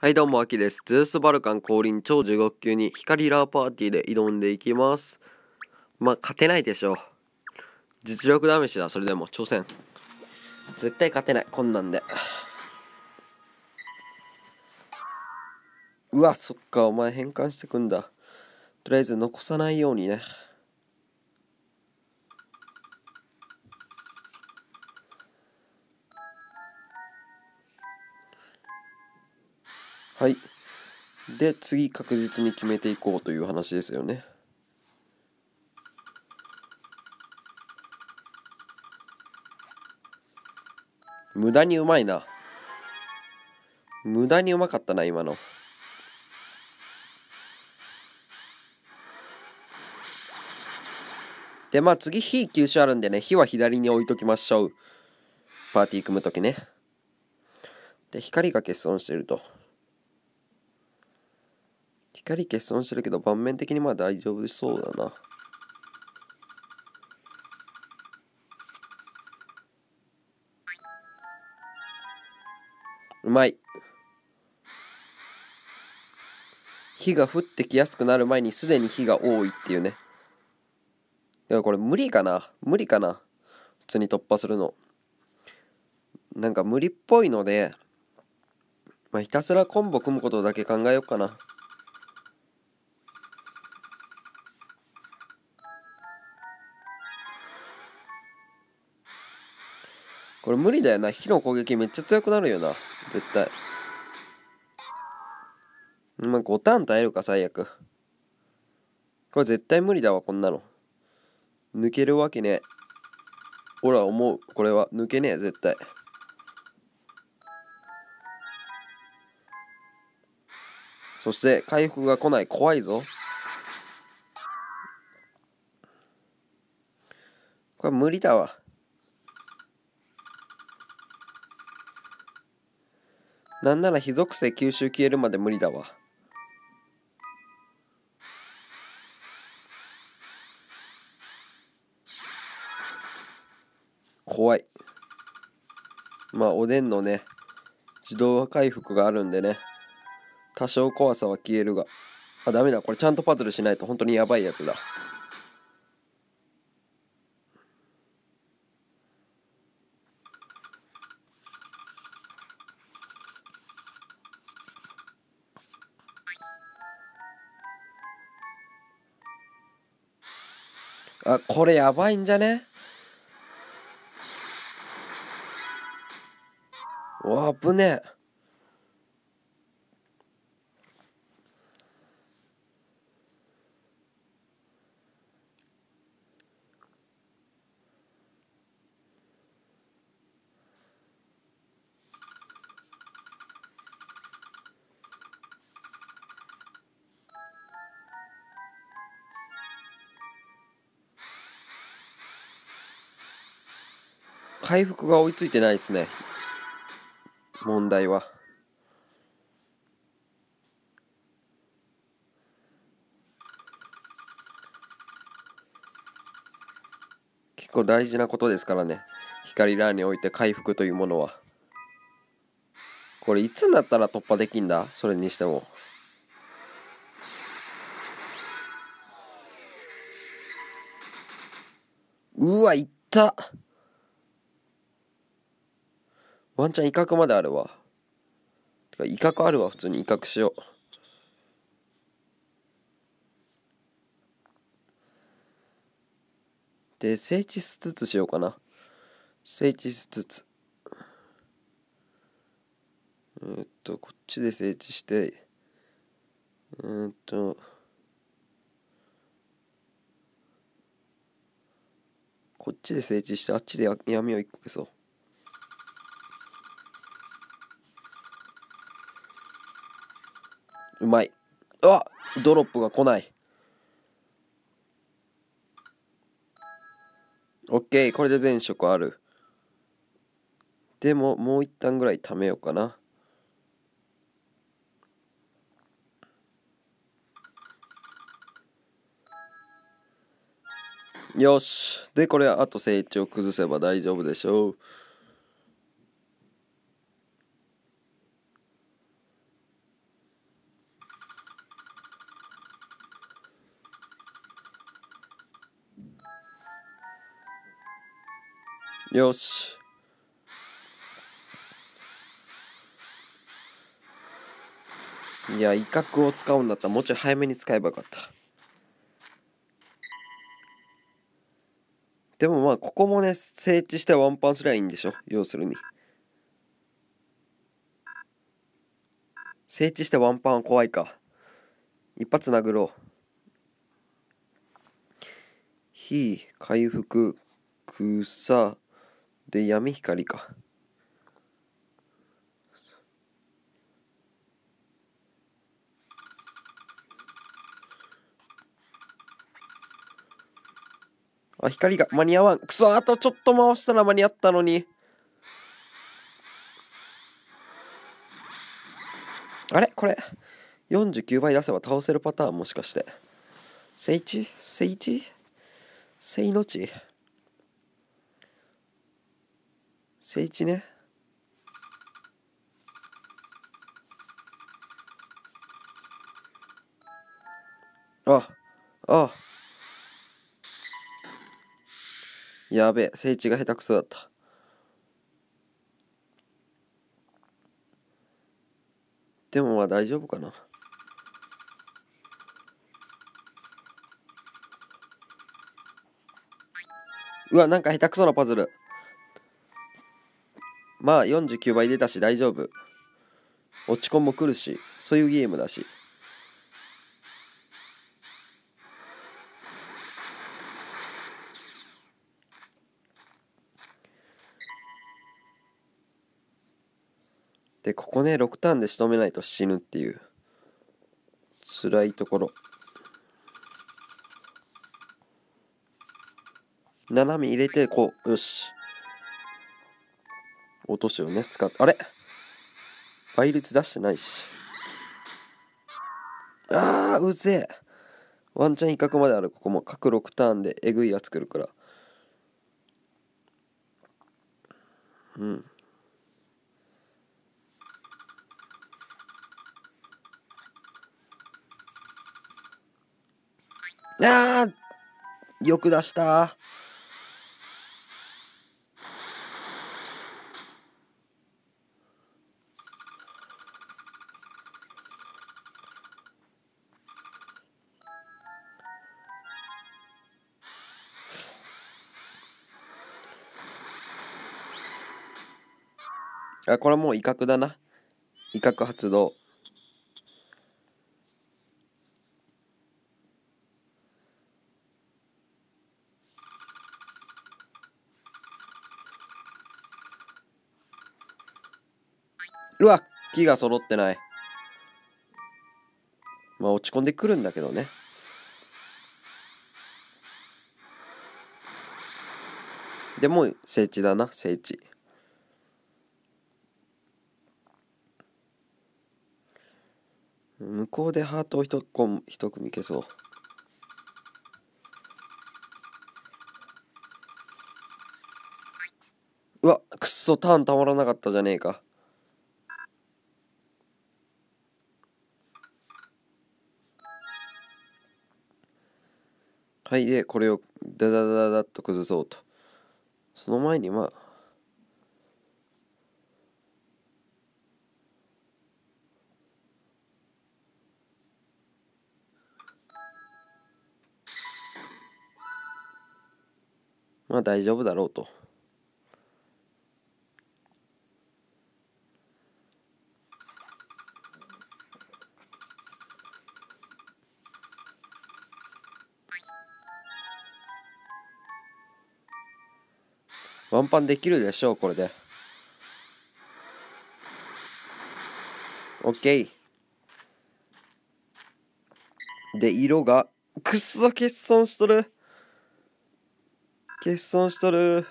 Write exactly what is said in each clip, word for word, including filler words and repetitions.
はいどうも、アキです。ゼウスバルカン降臨超じゅうご級に光ラーパーティーで挑んでいきます。まあ、勝てないでしょう。実力試しだ、それでも挑戦。絶対勝てない、こんなんで。うわ、そっか、お前変換してくんだ。とりあえず残さないようにね。はい。で、次確実に決めていこうという話ですよね。無駄にうまいな。無駄にうまかったな、今の。で、まあ次、火急所あるんでね、火は左に置いときましょう。パーティー組むときね。で、光が欠損してると。光欠損してるけど、盤面的にまあ大丈夫そうだな。うまい。火が降ってきやすくなる前にすでに火が多いっていうね。だからこれ無理かな無理かな普通に突破するの。なんか無理っぽいので、まあ、ひたすらコンボ組むことだけ考えようかな。これ無理だよな。火の攻撃めっちゃ強くなるよな。絶対。まあ、ごターン耐えるか最悪。これ絶対無理だわ、こんなの。抜けるわけねえ。ほら、思う。これは抜けねえ、絶対。そして回復が来ない。怖いぞ。これ無理だわ。なんなら火属性吸収消えるまで無理だわ。怖い。まあおでんのね自動回復があるんでね、多少怖さは消えるが、あ、ダメだ、これちゃんとパズルしないと本当にやばいやつだ。あ、これやばいんじゃね。うわ、危ねえ。回復が追いついてないですね、問題は。結構大事なことですからね、光ラーにおいて回復というものは。これいつになったら突破できんだ、それにしても。うわ、いった。ワンチャン威嚇まであるわ。てか威嚇あるわ、普通に威嚇しよう。で、整地しつつしようかな。整地しつつ。えーっと、こっちで整地して、えーっと、こっちで整地して、あっちで闇を一個消そう。うまい。あ、ドロップが来ない。オッケー、これで全色ある。でも、もう一旦ぐらい貯めようかな。よし。で、これあと成長崩せば大丈夫でしょう。 よし。いや、威嚇を使うんだったらもうちょい早めに使えばよかった。でもまあここもね、整地してワンパンすりゃいいんでしょ、要するに。整地してワンパンは怖いか。一発殴ろう。火、回復、草、で闇光か。あ、光が間に合わん。くそ、あとちょっと回したら間に合ったのに。あれこれ、よんじゅうきゅうばい出せば倒せるパターンもしかして。聖地聖地聖の地聖地ね。あ、あ、やべえ、聖地が下手くそだった。でもまあ大丈夫かな。うわ、なんか下手くそなパズル。まあよんじゅうきゅうばい出たし大丈夫。落ち込んも来るし、そういうゲームだし。で、ここね、ろくターンで仕留めないと死ぬっていう、辛いところ。斜め入れて、こう、よし。落としをね、使って、あれ倍率出してないし。あー、うぜえ。ワンチャン威嚇まである。ここも各ろくターンでえぐいやつ来るから。うん。あー、よく出した。あ、これもう威嚇だな。威嚇発動。うわ、木が揃ってない。まあ落ち込んでくるんだけどね。でも聖地だな、聖地。向こうでハートを一個一組消そう。うわ、くっそ、ターンたまらなかったじゃねえか。はい、で、これをダダダダダッと崩そうと。その前にまあ、まあ大丈夫だろうと。ワンパンできるでしょう、これで。オッケー。で、色が、くっそ、欠損しとる。欠損しとる。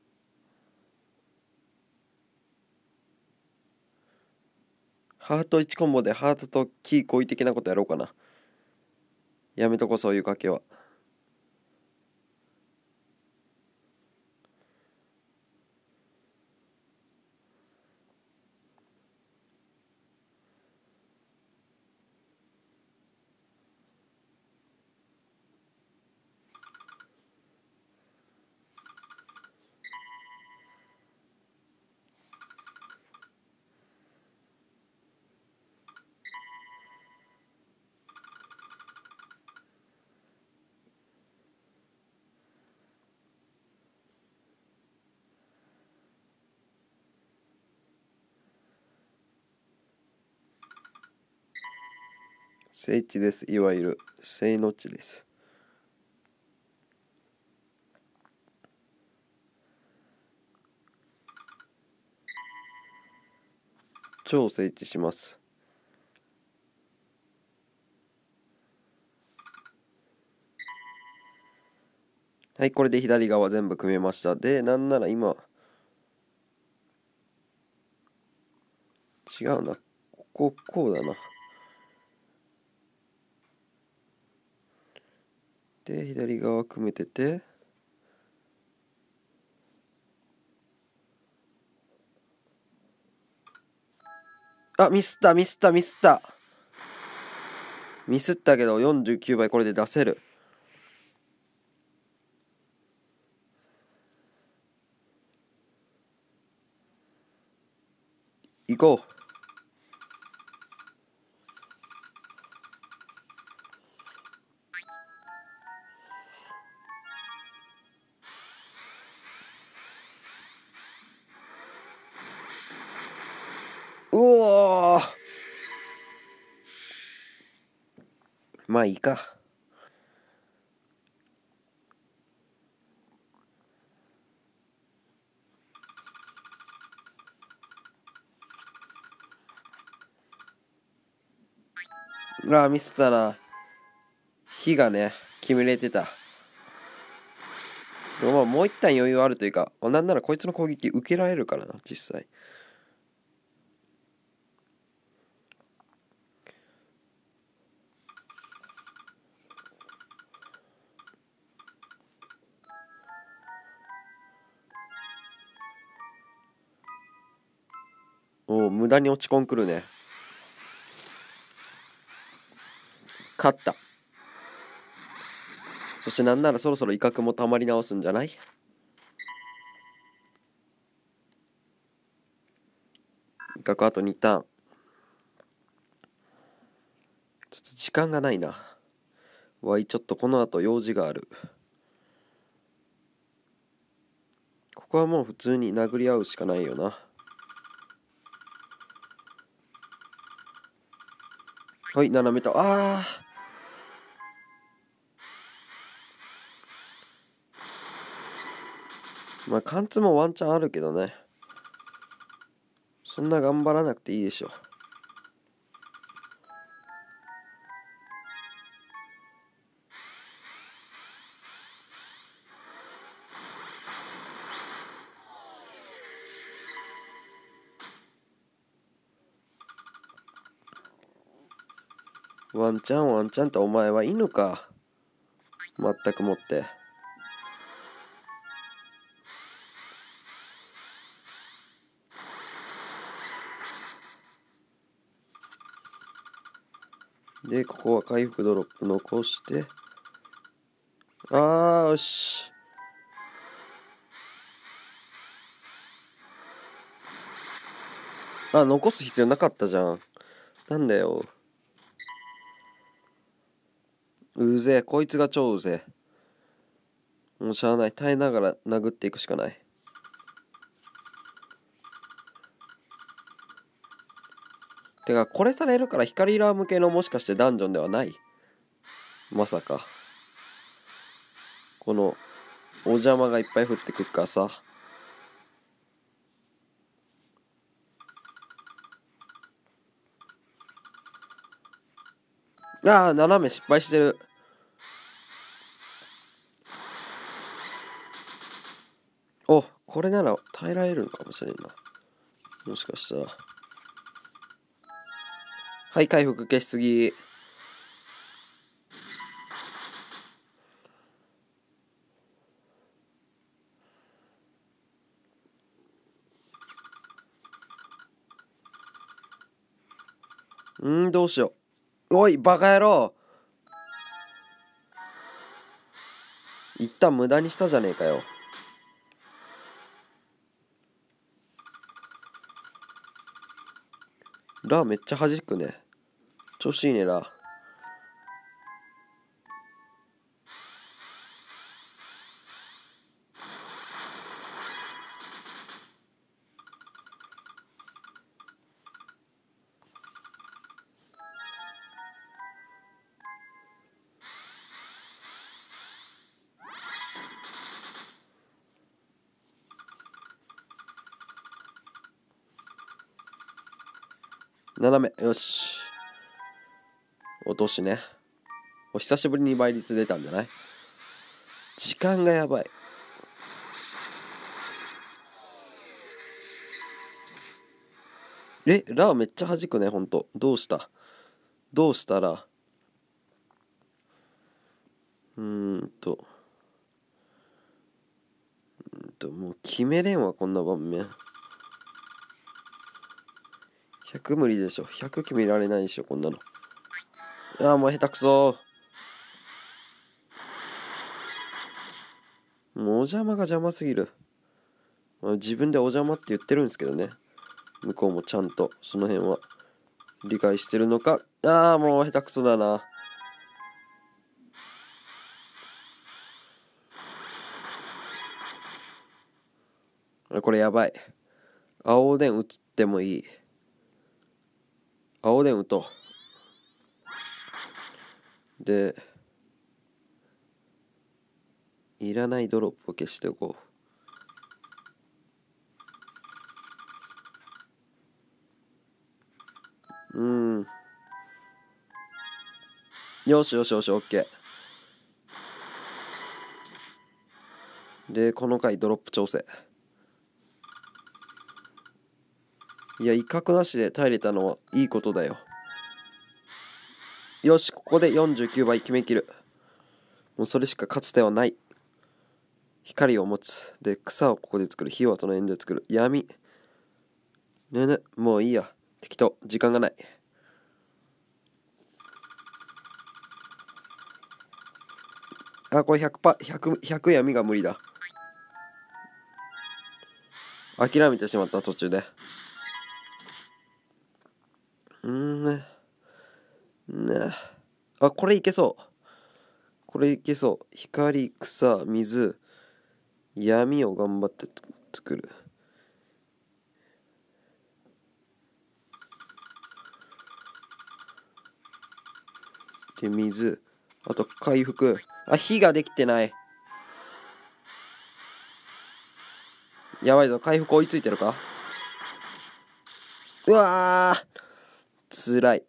ハートいちコンボでハートとキー好意的なことやろうかな。やめとこそういう賭けは。 聖地です。いわゆる聖の地です。超聖地します。はい、これで左側全部組めました。で、なんなら今、違うな。ここ、こうだな。で、左側組めてて、あ、ミスった、ミスった、ミスった。ミスったけどよんじゅうきゅうばいこれで出せる。行こう。うおー、まあいいか。あー、ミスったな。火がね、決めれてた。でもまあもう一旦余裕あるというか、なんならこいつの攻撃受けられるからな、実際。おお、無駄に落ち込んくるね。勝った。そしてなんならそろそろ威嚇もたまり直すんじゃない？威嚇あとにターン。ちょっと時間がないな。わい、ちょっとこの後用事がある。ここはもう普通に殴り合うしかないよな。はい、斜めと。あー。まあ貫通もワンチャンあるけどね。そんな頑張らなくていいでしょ。ワンチャンワンチャンってお前は犬か。まったくもって。で、ここは回復ドロップ残して。あー、よし。あ、残す必要なかったじゃん。なんだよ。うぜえ、こいつが超うぜえ。もうしゃあない。耐えながら殴っていくしかない。てか、これされるから光ラー向けのもしかしてダンジョンではない？まさか。この、お邪魔がいっぱい降ってくっからさ。ああ、斜め失敗してる。お、これなら耐えられるのかもしれんな。もしかしたら。はい、回復消しすぎ。んー、どうしよう。おい、バカ野郎。一旦無駄にしたじゃねえかよ。ラめっちゃ弾くね。調子いいね、ラ。 斜め。よし。落としね。お久しぶりに倍率出たんじゃない？時間がやばい。え、ラーめっちゃ弾くね、ほんと。どうしたどうしたら。うーんと。うーんと、もう決めれんわ、こんな盤面。ひゃく無理でしょ。ひゃく決められないでしょ、こんなの。ああ、もう下手くそ。もうお邪魔が邪魔すぎる。自分でお邪魔って言ってるんですけどね。向こうもちゃんとその辺は理解してるのか。ああ、もう下手くそだな。これやばい。青おでん打ってもいい。青おでん打とう。で、いらないドロップを消しておこう。うーん。よしよしよし、オッケー。で、この回ドロップ調整。いや、威嚇なしで耐えれたのはいいことだよ。よし、ここでよんじゅうきゅうばい決めきる。もうそれしか勝つ手はない。光を持つ。で、草をここで作る。火をその辺で作る。闇。ねね、もういいや。適当。時間がない。あ、これひゃくパー、ひゃく、ひゃく闇が無理だ。諦めてしまった途中で。うーんね。ね。あ、これいけそう。これいけそう。光、草、水、闇を頑張って作る。で、水。あと回復。あ、火ができてない。やばいぞ。回復追いついてるか？うわー、つらい。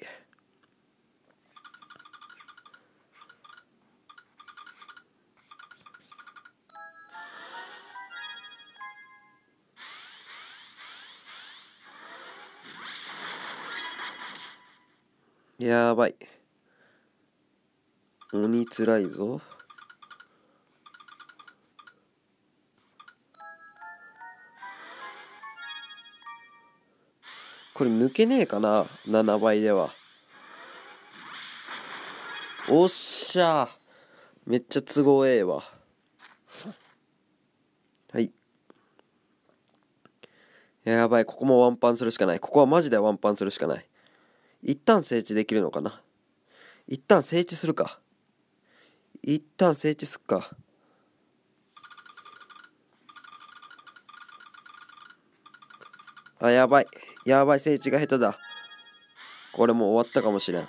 やばい。鬼つらいぞ。これ抜けねえかな？ なな 倍では。おっしゃー。めっちゃ都合ええわ。はい。やばい、ここもワンパンするしかない。ここはマジでワンパンするしかない。一旦整地できるのかな？一旦整地するか。一旦整地すっか。あ、やばい。やばい、整地が下手だ。これもう終わったかもしれん。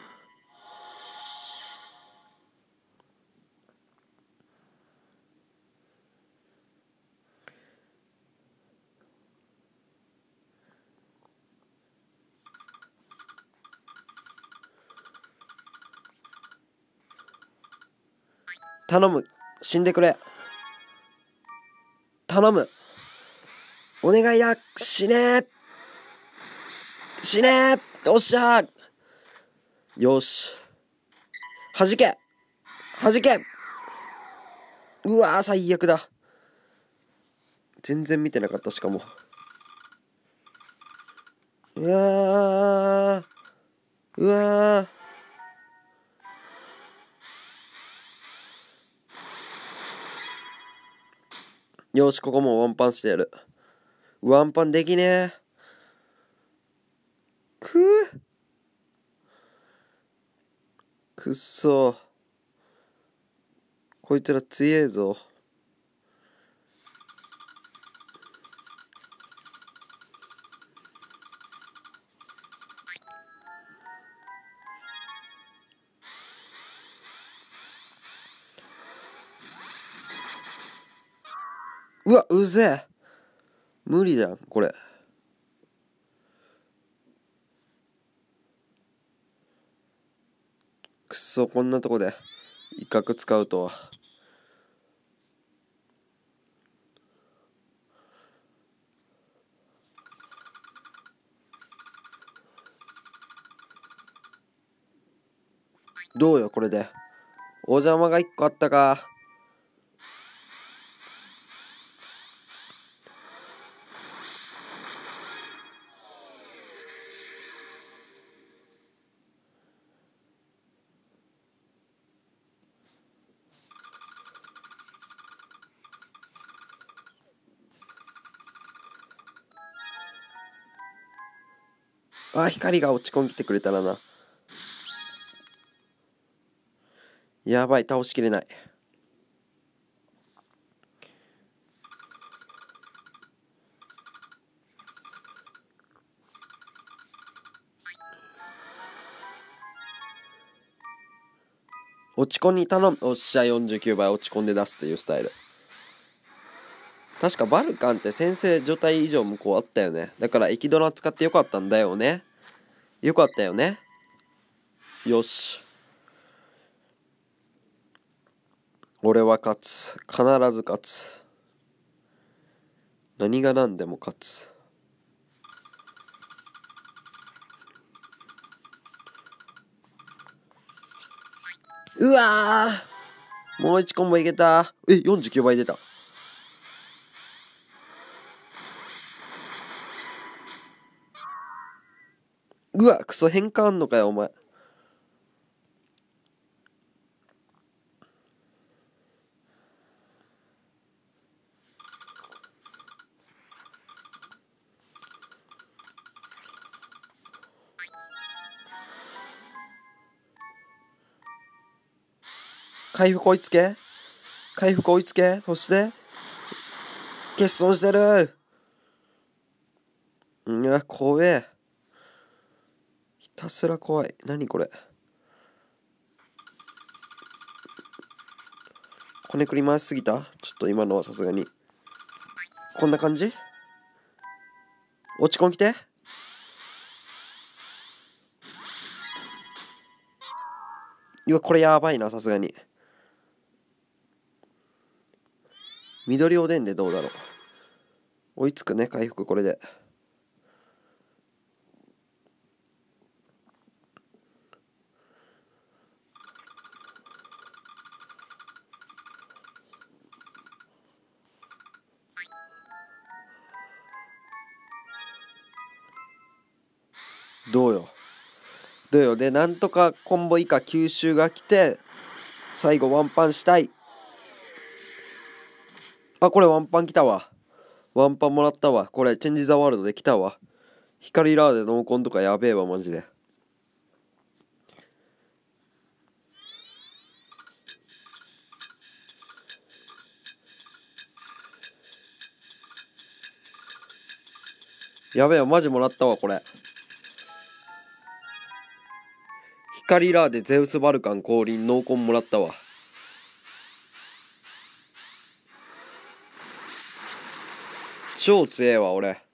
頼む。死んでくれ。頼む。お願いだ。死ねー。死ねー。おっしゃー。よし。弾け。弾け。うわー、最悪だ。全然見てなかった、しかも。うわー。うわー。よし、ここもうワンパンしてやる。ワンパンできねえ。くぅ。くっそ。こいつら強えぞ。うわ、うぜえ。無理じゃん、これ。 くそ、こんなとこで威嚇使うとは。どうよこれで。お邪魔がいっこあったか。あ、光が落ち込んきてくれたらな。やばい、倒しきれない。落ち込んに頼む。おっしゃ、よんじゅうきゅうばい落ち込んで出すっていうスタイル。確かバルカンって先制除隊以上向こうあったよね。だから駅ドラ使ってよかったんだよね。よかったよね。よし。俺は勝つ。必ず勝つ。何が何でも勝つ。うわー、もういちコンボいけた。え、よんじゅうきゅうばい出た。うわ、クソ変換あんのかよお前。回復追いつけ。回復追いつけ。そして欠損してる。うわ、怖え。ひたすら怖い。何これ。こねくり回しすぎた。ちょっと今のはさすがに。こんな感じ。落ち込んきて。いや、これやばいな、さすがに。緑おでんでどうだろう。追いつくね、回復これで。どうよ。どうよ。で、なんとかコンボ以下吸収が来て、最後ワンパンしたい。あ、これワンパン来たわ。ワンパンもらったわ。これチェンジザワールドで来たわ。光ラーで濃紺とかやべえわマジで。やべえわマジもらったわこれ。光ラーでゼウスバルカン降臨濃紺もらったわ。超強えわ俺。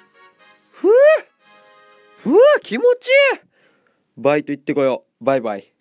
ふうふう気持ちいい。バイト行ってこよう。バイバイ。